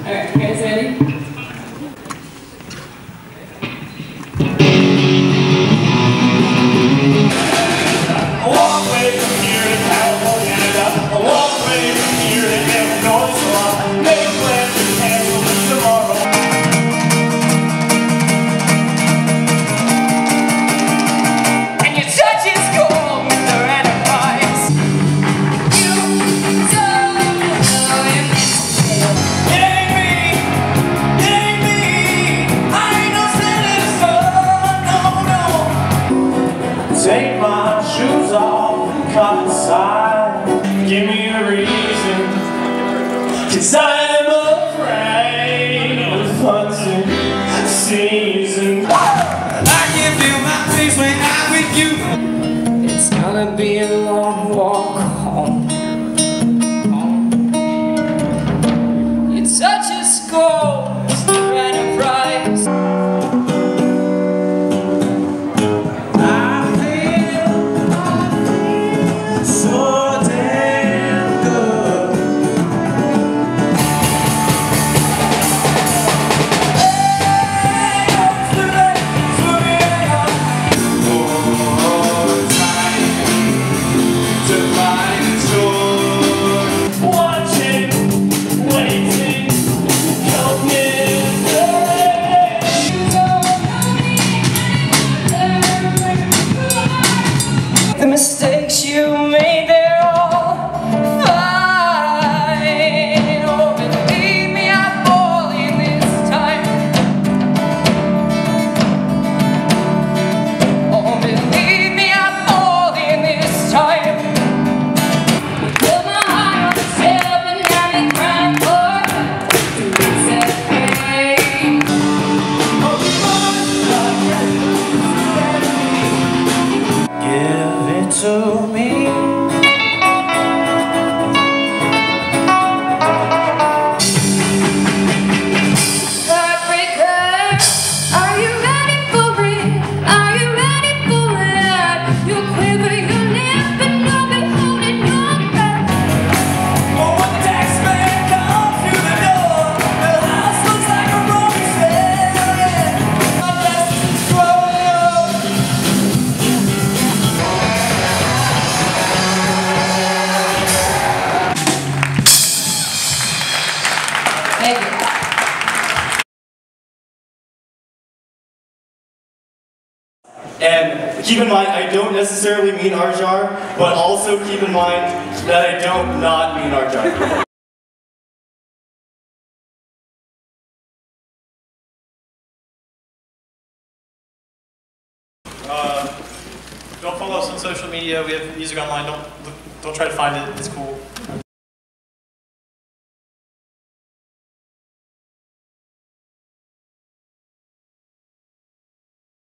Alright, you guys ready? A long way from here to California, a long way from here to Illinois, so I'll make plans to cancel this tomorrow. And your touch is cold, Mr. Enterprise. You don't know him. It ain't me, I ain't no citizen, no. Take my shoes off and come inside. Give me a reason, 'cause I'm afraid of hunting season. I can feel my face when I'm with you. It's gonna be a long walk home. You're such a score, Mr. Enterprise. I feel so damn good. Watching, waiting, hoping. The mistakes you made, they're all fine. Oh, believe me, I'm falling this time. Oh, believe me, I'm falling this time. Put my heart on the shelf and got me crying for separate. Give it to me. Heartbreaker, are you ready for it? Are you ready for it? You quiver your lip and you'll be holding your breath. Oh, when the tax man comes through the door, the house looks like a rolling stone. My best is growing up. Thank you. And keep in mind, I don't necessarily mean Arjar, but also keep in mind that I don't not mean Arjar. Don't follow us on social media. We have music online. Don't try to find it. It's cool.